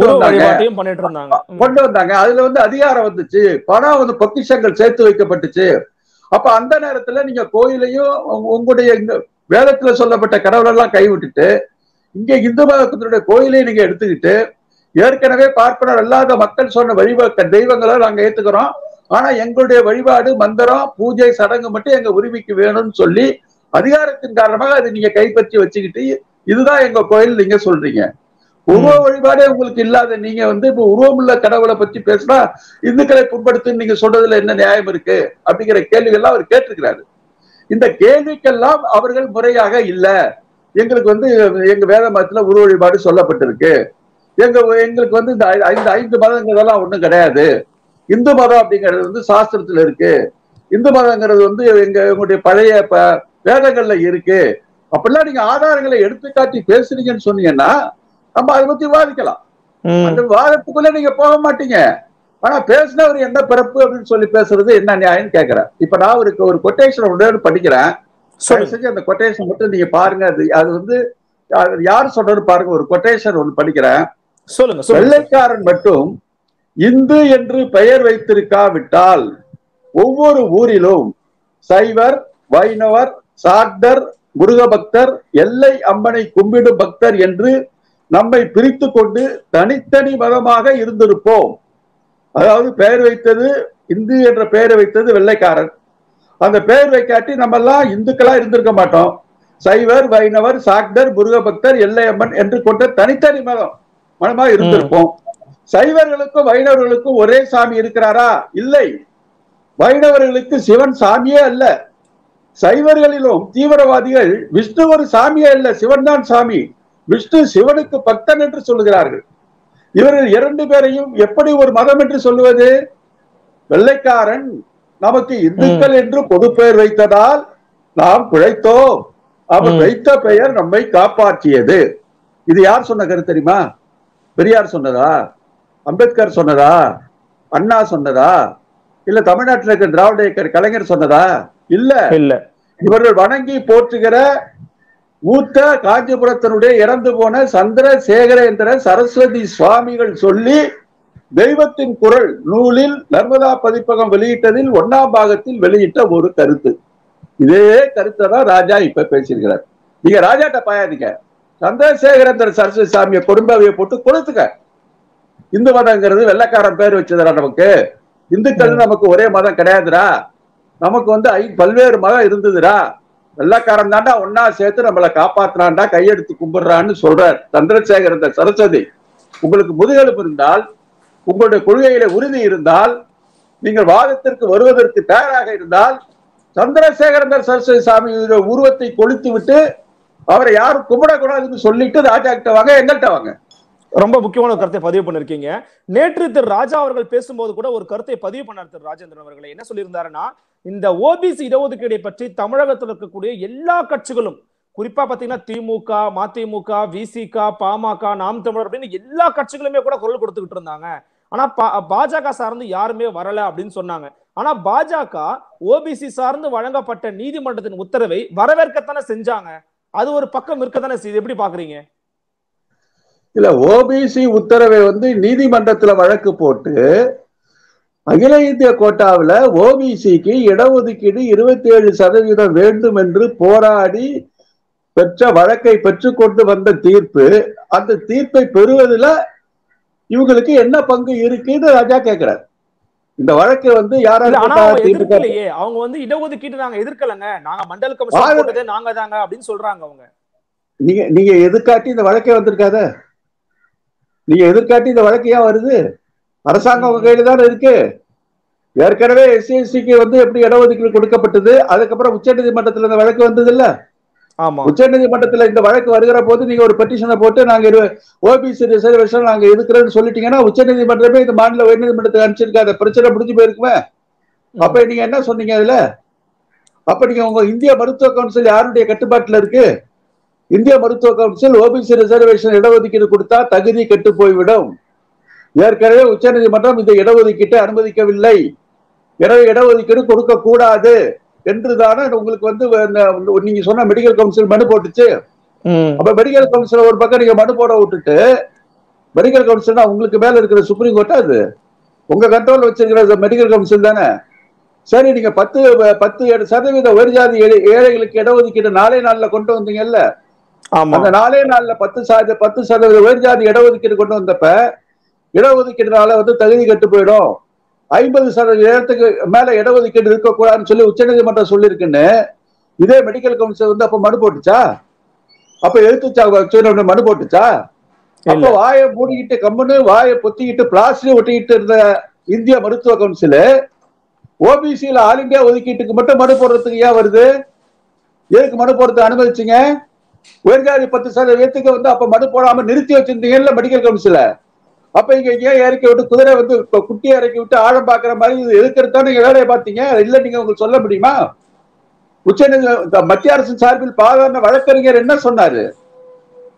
S2: வந்தாங்க. அதுல அதிகாரம் வந்துச்சு, பணம் பொக்கிஷங்கள் சேர்த்து வைக்கப்பட்டுச்சு. அப்ப அந்த நேரத்துல நீங்க கோயிலையும் உங்களுடைய வேதத்துல சொல்லப்பட்ட கடவுள் எல்லாம் கைவிட்டுட்டு இங்க இந்து மதத்தினுடைய கோயிலை நீங்க எடுத்துக்கிட்டு ஏற்கனவே பார்ப்பனர் அல்லாத மக்கள் சொன்ன தெய்வங்களை நாங்க ஏத்துக்கிறோம், ஆனா எங்களுடைய வழிபாடு மந்திரம் பூஜை சடங்கு மட்டும் எங்க உரிமைக்கு வேணும்னு சொல்லி அதிகாரத்தின் காரணமாக அதை நீங்க கைப்பற்றி வச்சுக்கிட்டு இதுதான் எங்க கோயில் நீங்க சொல்றீங்க. உருவ வழிபாடே உங்களுக்கு இல்லாத நீங்க இப்ப உருவமுள்ள கடவுளை பத்தி பேசினா இந்துக்களை புண்படுத்துன்னு நீங்க சொல்றதுல என்ன நியாயம் இருக்கு அப்படிங்கிற கேள்விகள்லாம் அவர் கேட்டிருக்கிறாரு. இந்த கேள்விக்கெல்லாம் அவர்கள் முறையாக இல்ல, எங்களுக்கு எங்க வேத மதத்துல உருவ வழிபாடு சொல்லப்பட்டிருக்கு, எங்களுக்கு இந்த 5 மதங்கிறதெல்லாம் ஒண்ணும் கிடையாது, இந்து மதம் அப்படிங்கிறது சாஸ்திரத்துல இருக்கு, இந்து மதங்கிறது எங்களுடைய பழைய வேதங்கள்ல இருக்கு, அப்படிலாம் நீங்க ஆதாரங்களை எடுத்துக்காட்டி பேசுறீங்கன்னு சொன்னீங்கன்னா நம்ம அதை பத்தி விவாதிக்கலாம். அந்த வாதத்துக்குள்ள நீங்க போக மாட்டீங்க. ஆனா பேசினவர் என்ன பிறப்பு அப்படின்னு சொல்லி பேசுறது என்ன நியாயம் கேட்கிறேன். இப்ப நான் ஒரு கொட்டேஷன் ஒன்று படிக்கிறேன். செஞ்சு அந்த கொட்டேஷன் மட்டும் நீங்க பாருங்க. அது வந்து யார் சொல்றது பாருங்க. ஒரு கொட்டேஷன் ஒன்று படிக்கிறேன்.
S3: சொல்லுங்க.
S2: வெள்ளைக்காரன் மட்டும் இந்து என்று பெயர் வைத்திருக்காவிட்டால் ஒவ்வொரு ஊரிலும் சைவர், வைணவர், சாக்தர், முருக பக்தர், எல்லை அம்மனை கும்பிடும் பக்தர் என்று நம்மை பிரித்து கொண்டு தனித்தனி மதமாக இருந்திருப்போம். அதாவது பெயர் வைத்தது இந்து என்ற பெயரை வைத்தது வெள்ளைக்காரன். அந்த பெயர் வைக்காட்டி நம்ம எல்லாம் இந்துக்களா இருந்திருக்க மாட்டோம். சைவர், வைணவர், சாக்தர், முருக பக்தர், எல்லை அம்மன் என்று கொண்ட தனித்தனி மதமா இருந்திருப்போம். சைவர்களுக்கும் வைணவர்களுக்கும் ஒரே சாமி இருக்கிறாரா? இல்லை. வைணவர்களுக்கு சிவன் சாமியே அல்ல. சைவர்களிலும் தீவிரவாதிகள் விஷ்ணு ஒரு சாமியே அல்ல, சிவன் தான் சாமி. விஷ்ணு சிவனுக்கு பக்தன் என்று சொல்லுகிறார்கள். இவர்கள் இரண்டு பேரையும் எப்படி ஒரு மதம் என்று சொல்லுவது? வெள்ளைக்காரன் நமக்கு இந்துக்கள் என்று பொது பெயர் வைத்ததால் நாம் பிழைத்தோம். அவன் வைத்த பெயர் நம்மை காப்பாற்றியது. இது யார் சொன்ன கருத்து தெரியுமா? பெரியார் சொன்னதா? அம்பேத்கர் சொன்னதா? அண்ணா சொன்னதா? இல்ல தமிழ்நாட்டில் இருக்கிற திராவிட இயக்க கலைஞர் சொன்னதா? இல்ல. இவர்கள் வணங்கி போற்றுகிற மூத்த காஞ்சிபுரத்தினுடைய இறந்து போன சந்திரசேகரேந்திர சரஸ்வதி சுவாமிகள் சொல்லி தெய்வத்தின் குரல் நூலில் நர்மதா பதிப்பகம் வெளியிட்டதில் 1ஆம் பாகத்தில் வெளியிட்ட ஒரு கருத்து. இதே கருத்தை தான் ராஜா இப்ப பேசியிருக்கிறார். நீங்க ராஜாட்ட பாயாதீங்க. சந்திரசேகரேந்திர சரஸ்வதி சாமியை கொடும்பாவையை போட்டு கொளுத்துக்க. இந்து மதங்கிறது வெள்ளைக்காரன் பேர் வச்சதுடா. நமக்கு இந்துக்கள் நமக்கு ஒரே மதம் கிடையாதுடா. நமக்கு வந்து பல்வேறு மதம் இருந்ததுடா. வெள்ளைக்காரன் தாண்டா ஒன்னா சேர்த்து நம்மளை காப்பாத்துறான்டா, கையெடுத்து கும்பிடுறான்னு சொல்றார் சந்திரசேகர சரஸ்வதி. உங்களுக்கு முதுகெலும்பு இருந்தால், உங்களுடைய கொள்கையில உறுதி இருந்தால், நீங்கள் வாதத்திற்கு வருவதற்கு தயாராக இருந்தால், சந்திரசேகர சரஸ்வதி சாமி உருவத்தை கொளுத்து விட்டு அவரை யாரும் கும்பிடக்கூடாதுன்னு சொல்லிட்டு ராஜா கிட்ட வாங்க, எங்கள்கிட்ட வாங்க.
S3: ரொம்ப முக்கியமான ஒரு கருத்தை பதிவு பண்ணிருக்கீங்க. நேற்று திரு ராஜா அவர்கள் பேசும்போது கூட ஒரு கருத்தை பதிவு பண்ணார் திரு ராஜேந்திரன் அவர்களை. என்ன சொல்லியிருந்தாருன்னா, இந்த ஓபிசி இடஒதுக்கீடை பற்றி தமிழகத்தில் இருக்கக்கூடிய எல்லா கட்சிகளும், குறிப்பா பாத்தீங்கன்னா திமுக, மதிமுக, விசிக, பாமக, நாம் தமிழர் அப்படின்னு எல்லா கட்சிகளுமே கூட குரல் கொடுத்துக்கிட்டு இருந்தாங்க. ஆனா பாஜக சார்ந்து யாருமே வரல அப்படின்னு சொன்னாங்க. ஆனா பாஜக ஓபிசி சார்ந்து வழங்கப்பட்ட நீதிமன்றத்தின் உத்தரவை வரவேற்கத்தானே செஞ்சாங்க. அது ஒரு பக்கம் இருக்கத்தானே செய்யுது. எப்படி பாக்குறீங்க?
S2: இல்ல, ஓபிசி உத்தரவை வந்து நீதிமன்றத்துல வழக்கு போட்டு அகில இந்திய கோட்டாவில் ஓபிசிக்கு இடஒதுக்கீடு 27% வேண்டும் என்று போராடி பெற்ற வழக்கை பெற்றுக்கொண்டு வந்த தீர்ப்பு, அந்த தீர்ப்பை பெறுவதில் இவங்களுக்கு என்ன பங்கு இருக்குன்னு ராஜா கேட்கிறார். இந்த வழக்கு வந்து யாராவது
S3: அவங்க வந்து இடஒதுக்கீடு நாங்க எதிர்க்கலங்க, நாங்க மண்டல கமிஷன் நாங்க தாங்க அப்படின்னு சொல்றாங்க அவங்க.
S2: நீங்க எதிர்காட்டி இந்த வழக்கே வந்திருக்காத. நீங்க எதிர்காட்டி இந்த வழக்கு ஏன் வருது? அரசாங்கம் உங்க கையில தான் இருக்கு. ஏற்கனவே எஸ்சி/எஸ்டிக்கு வந்து எப்படி இடஒதுக்கீடு கொடுக்கப்பட்டது, அதுக்கப்புறம் உச்ச நீதிமன்றத்தில் இந்த வழக்கு வந்தது இல்ல. உச்ச நீதிமன்றத்தில் இந்த வழக்கு வருகிற போது நீங்க ஒரு பெட்டிஷனை போட்டு நாங்க ஓபிசி ரிசர்வேஷன் நாங்க எதுக்குறேன்னு சொல்லிட்டீங்கன்னா உச்ச நீதிமன்றமே இந்த மாநில உயர் நீதிமன்றத்துக்கு அனுப்பிச்சிருக்காத, பிரச்சனை முடிஞ்சு போயிருக்குமே. அப்ப நீங்க என்ன சொன்னீங்க அதுல? அப்ப நீங்க உங்க இந்திய மருத்துவ கவுன்சில் யாருடைய கட்டுப்பாட்டுல இருக்கு? இந்திய மருத்துவ கவுன்சில் ஓபிசி ரிசர்வேஷன் இடஒதுக்கீடு கொடுத்தா தகுதி கெட்டு போய்விடும். ஏற்கனவே உச்ச நீதிமன்றம் இந்த இடஒதுக்கீட்டை அனுமதிக்கவில்லை. எனவே இடஒதுக்கீடு கொடுக்க கூடாது என்றுதானே உங்களுக்கு வந்து நீங்க சொன்ன மெடிக்கல் கவுன்சில் மனு போட்டுச்சு. அப்ப மெடிக்கல் கவுன்சில் ஒரு பக்கம் நீங்க மனு போட விட்டுட்டு, மெடிக்கல் கவுன்சில்னா உங்களுக்கு மேல இருக்கிற சுப்ரீம் கோர்ட்டா? அது உங்க கண்ட்ரோல் வச்சிருக்கிற மெடிக்கல் கவுன்சில் தானே. சரி, நீங்க 10% உயர்ஜாதி ஏழைகளுக்கு இடஒதுக்கீடு நாளே நாள்ல கொண்டு வந்தீங்கல்ல. அந்த நாளே நாள்ல 10% உயர்ஜாதி இடஒதுக்கீடு கொண்டு வந்தப்ப இடஒதுக்கீடுனால வந்து தகுதி கட்டு போயிடும், 50% மேல இடஒதுக்கீடு இருக்கக்கூடாதுன்னு சொல்லி உச்ச நீதிமன்றம் சொல்லியிருக்குன்னு இதே மெடிக்கல் கவுன்சில் வந்து அப்ப மனு போட்டுச்சா? அப்ப எழுத்துச்சா மனு போட்டுச்சா? அப்ப வாயை மூடிக்கிட்டு கம்முன்னு வாயை பொத்திக்கிட்டு பிளாஸ்டிக் ஒட்டிக்கிட்டு இருந்த இந்திய மருத்துவ கவுன்சில் ஓபிசியில ஆல் இந்தியா ஒதுக்கீட்டுக்கு மட்டும் மனு போடுறதுக்கு ஏன் வருது? எதுக்கு மனு போடுறதுக்கு அனுமதிச்சிங்க? உயர்ஜாதி 10% வந்து அப்ப மனு போடாம நிறுத்தி வச்சிருந்தீங்கல்ல மெடிக்கல் கவுன்சில. அப்ப இங்க ஏன் இறக்கி விட்டு குதிரை வந்து குட்டியை இறக்கி விட்டு ஆழம் பாக்குற மாதிரி இது எதுக்கிறதா நீங்க வேலையை பார்த்தீங்க? இல்ல நீங்க உங்களுக்கு சொல்ல முடியுமா? மத்திய அரசின் சார்பில் பாதாரண வழக்கறிஞர் என்ன சொன்னாரு?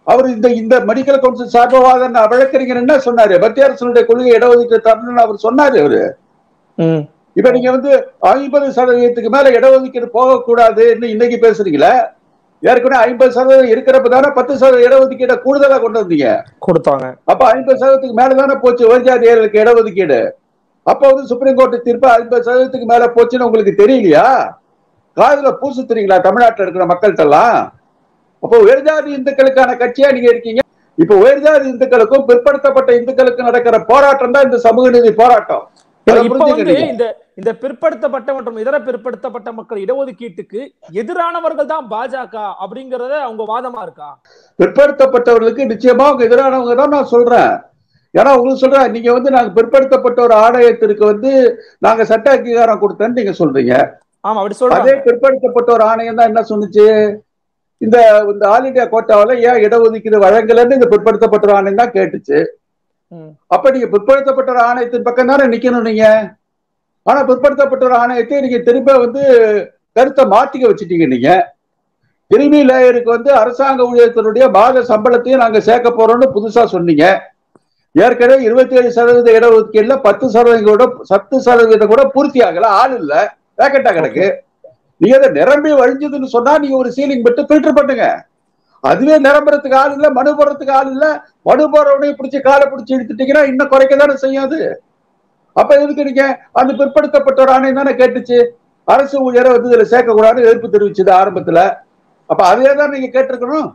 S2: அவர் இந்த மெடிக்கல் கவுன்சில் சார்பவாத வழக்கறிஞர் என்ன சொன்னாரு? மத்திய அரசுடைய கொள்கை இடஒதுக்கீடு தரணும்னு அவர் சொன்னாரு. அவரு இப்ப நீங்க 50% மேல இடஒதுக்கீடு போகக்கூடாது இன்னைக்கு பேசுறீங்களா? ஏற்கனவே 50% இருக்கிறப்பதானே 10% இடஒதுக்கீடு கூடுதலா கொண்டு வந்தீங்க, கொடுத்தாங்க. அப்ப 50% மேலதானே போச்சு உயர்ஜாதிகளுக்கு இடஒதுக்கீடு. அப்ப சுப்ரீம் கோர்ட் தீர்ப்பு 50% மேல போச்சுன்னு உங்களுக்கு தெரியலையா? காதுல பூசு தெரியுங்களா தமிழ்நாட்டில் இருக்கிற மக்கள்கிட்ட எல்லாம்? அப்போ உயர்ஜாதி இந்துக்களுக்கான கட்சியா நீங்க இருக்கீங்க. இப்ப உயர்ஜாதி இந்துக்களுக்கும் பிற்படுத்தப்பட்ட இந்துக்களுக்கும் நடக்கிற போராட்டம் தான் இந்த சமூக நீதி போராட்டம்.
S3: இந்த பிற்படுத்தப்பட்ட மற்றும் இதர பிற்படுத்தப்பட்ட மக்கள் இடஒதுக்கீட்டுக்கு எதிரானவர்கள் தான் பாஜக அப்படிங்கறத அவங்க வாதமா இருக்கா?
S2: பிற்படுத்தப்பட்டவர்களுக்கு நிச்சயமா அவங்க எதிரானவங்க தான் நான் சொல்றேன். ஏன்னா உங்களுக்கு சொல்றேன், நீங்க நாங்க பிற்படுத்தப்பட்ட ஒரு ஆணையத்திற்கு நாங்க சட்ட அங்கீகாரம் கொடுத்தேன்னு நீங்க சொல்றீங்க.
S3: ஆமா, அப்படி சொல்றேன்.
S2: அதே பிற்படுத்தப்பட்ட ஒரு ஆணையம் தான் என்ன சொன்னுச்சு? இந்த ஆல் இண்டியா கோட்டாவில ஏன் இடஒதுக்கீடு வழங்கலன்னு இந்த பிற்படுத்தப்பட்ட ஒரு ஆணையம் தான் கேட்டுச்சு. அப்ப நீங்க பிற்படுத்தப்பட்ட ஒரு ஆணையத்தின் பக்கம் தானே நிக்கணும் நீங்க. ஆனா பிற்படுத்தப்பட்ட ஒரு ஆணையத்தை நீங்க திரும்ப கருத்தை மாத்திக்க வச்சுட்டீங்க. நீங்க கிரிமி லேயருக்கு அரசாங்க ஊழியர்களுடைய மாத சம்பளத்தையும் நாங்க சேர்க்க போறோம்னு புதுசா சொன்னீங்க. ஏற்கனவே 27% இடஒதுக்கீடுல 10% கூட பூர்த்தி ஆகல, ஆள் இல்ல, வேக்கண்டா கிடக்கு. நீங்க அதை நிரம்பி வழிஞ்சதுன்னு சொன்னா நீங்க ஒரு சீலிங் பட்டு ஃபில்டர் பண்ணுங்க. அதுவே நிரம்புறதுக்கு ஆள் இல்ல, மனு போடுறதுக்கு ஆள் இல்ல, மனு போறவனையும் பிடிச்சி காலை பிடிச்சி எடுத்துட்டீங்கன்னா இன்னும் குறைக்கதானே செய்யாது. அப்ப எதுக்கு நீங்க அந்த பிற்படுத்தப்பட்ட ஒரு ஆணையம் தானே கேட்டுச்சு அரசு ஊழியரை இதுல சேர்க்க கூடாது எதிர்ப்பு தெரிவிச்சது ஆரம்பத்துல. அப்ப அதே தான் நீங்க கேட்டிருக்கணும்.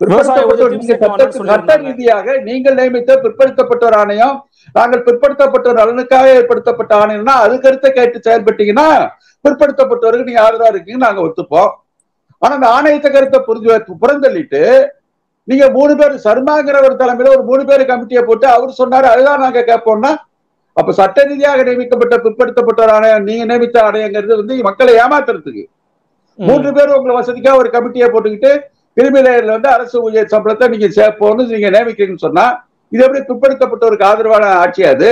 S2: சட்ட ரீதியாக நீங்கள் நியமித்த பிற்படுத்தப்பட்டோர் ஆணையம், நாங்கள் பிற்படுத்தப்பட்டோர் நலனுக்காக ஏற்படுத்தப்பட்ட ஆணையம்னா அது கருத்தை கேட்டு செயல்பட்டீங்கன்னா பிற்படுத்தப்பட்டவருக்கு நீங்க ஆதரவா இருக்கீங்க நாங்க ஒத்துப்போம். ஆனா அந்த ஆணையத்தை கருத்தை புறந்தள்ளிட்டு நீங்க 3 பேர் சர்மாங்கிற ஒரு தலைமையில ஒரு 3 பேர் கமிட்டியை போட்டு அவர் சொன்னாரு அதுதான் நாங்க கேட்போம்னா, அப்ப சட்ட ரீதியாக நியமிக்கப்பட்ட பிற்படுத்தப்பட்டோர் ஆணையம் நீங்க நியமித்த ஆணையங்கிறது மக்களை ஏமாத்துறதுக்கு 3 பேர் உங்களை வசதிக்காக ஒரு கமிட்டியை போட்டுக்கிட்டு கிரிமி லேயர்ல அரசு ஊழியர் சம்பளத்தை நீங்க சேர்ப்போம்னு நீங்க நியமிக்கிறீங்கன்னு சொன்னா இது எப்படி பிற்படுத்தப்பட்டவருக்கு ஆதரவான ஆட்சி? அது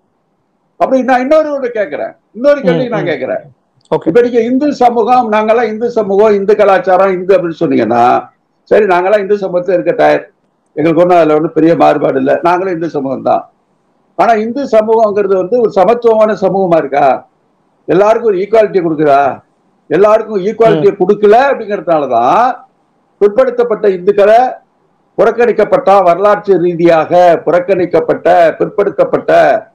S2: அப்படி நான் இன்னொரு கேட்கிறேன், இன்னொரு கேள்வி நான் கேட்கிறேன். இப்ப நீங்க இந்து சமூகம், நாங்கெல்லாம் இந்து சமூகம், இந்து கலாச்சாரம், இந்து அப்படின்னு சொன்னீங்கன்னா சரி, நாங்கெல்லாம் இந்து சமூகத்துல இருக்க டயர், எங்களுக்கு ஒன்றும் அதுல பெரிய மாறுபாடு இல்லை, நாங்களும் இந்து சமூகம் தான். ஆனா இந்து சமூகங்கிறது ஒரு சமத்துவமான சமூகமா இருக்கா? எல்லாருக்கும் ஒரு ஈக்குவாலிட்டி கொடுக்குதா? எல்லாருக்கும் ஈக்குவாலிட்டியை கொடுக்கல. அப்படிங்கிறதுனாலதான் பிற்படுத்தப்பட்ட இந்துக்களை புறக்கணிக்கப்பட்ட, வரலாற்று ரீதியாக புறக்கணிக்கப்பட்ட, பிற்படுத்தப்பட்ட,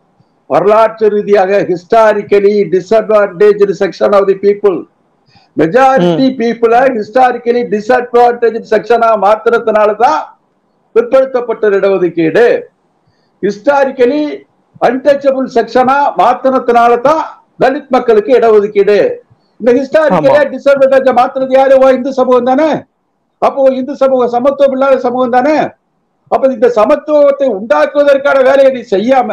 S2: வரலாற்று ரீதியாக historically disadvantaged section of the people, majority பீப்புளை ஹிஸ்டாரிக்கலி டிஸ்அட்வான்டேஜ்டு செக்ஷனா மாத்துறதுனாலதான் பிற்படுத்தப்பட்ட இடஒதுக்கீடு, ஹிஸ்டாரிக்கலி அன்டச்சபிள் செக்ஷனா மாத்தினத்தினாலதான் தலித் மக்களுக்கு இடஒதுக்கீடு. இந்த ஹிஸ்டாரிக்கலி டிஸ்அட்வான்டேஜ் மாத்துறது யாரு? இந்து சமூகம் தானே. அப்போ இந்து சமூகம் சமத்துவம் இல்லாத சமூகம் தானே. அப்ப இந்த சமத்துவத்தை உண்டாக்குவதற்கான வேலையை நீ செய்யாம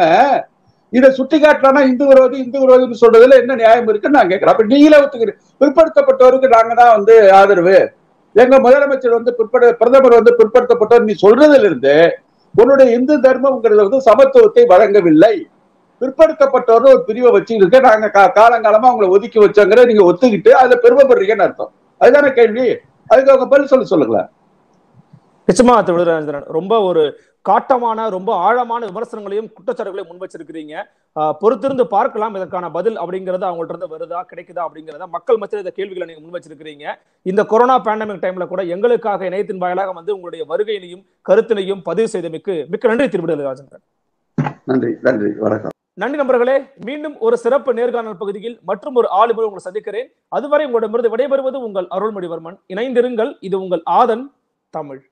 S2: இதை சுட்டி காட்டலாம் இந்து விரோதின்னு சொல்றதுல என்ன நியாயம் இருக்குன்னு நான் கேட்கிறேன். அப்ப நீங்களே ஒத்துக்கிறேன் பிற்படுத்தப்பட்டவருக்கு நாங்க தான் ஆதரவு, எங்க முதலமைச்சர் பிரதமர் பிற்படுத்தப்பட்டவர் நீ சொல்றதுல இருந்து உன்னுடைய இந்து தர்மம்ங்கிறது சமத்துவத்தை வழங்கவில்லை, பிற்படுத்தப்பட்டவர் ஒரு பிரிவை வச்சுக்கிட்டு நாங்க காலங்காலமா அவங்களை ஒதுக்கி வச்சோங்கிற நீங்க ஒத்துக்கிட்டு அதுல பெருமைப்படுறீங்கன்னு அர்த்தம். அதுதானே கேள்வி. அதுக்கு அவங்க பதில் சொல்லுங்களேன்.
S3: நிச்சயமா ரொம்ப ஒரு காட்டமான, ரொம்ப ஆழமான விமர்சனங்களையும் குற்றச்சாட்டுகளையும் முன் வச்சிருக்கிறீங்க. பொறுத்திருந்து பார்க்கலாம் இதற்கான பதில் அப்படிங்கறது அவங்கள்ட்ட இருந்து வருதா, கிடைக்குதா அப்படிங்கறத. மக்கள் மத்தியில் இந்த கேள்விகளை நீங்க முன் வச்சிருக்கிறீங்க. இந்த கொரோனா பேண்டமிக் டைம்ல கூட எங்களுக்காக இணையத்தின் வாயிலாக உங்களுடைய வருகையினையும் கருத்தினையும் பதிவு செய்தமைக்கு மிக்க நன்றி திருவிடல் ராஜேந்திரன்.
S2: நன்றி. நன்றி, வணக்கம்.
S3: நன்றி நண்பர்களே. மீண்டும் ஒரு சிறப்பு நேர்காணல் பகுதியில் மற்றும் ஒரு ஆளுமை உங்களை சந்திக்கிறேன். அதுவரை உங்களிடமிருந்து விடைபெறுவது உங்கள் அருள்மொழிவர்மன். இணைந்திருங்கள். இது உங்கள் ஆதன் தமிழ்.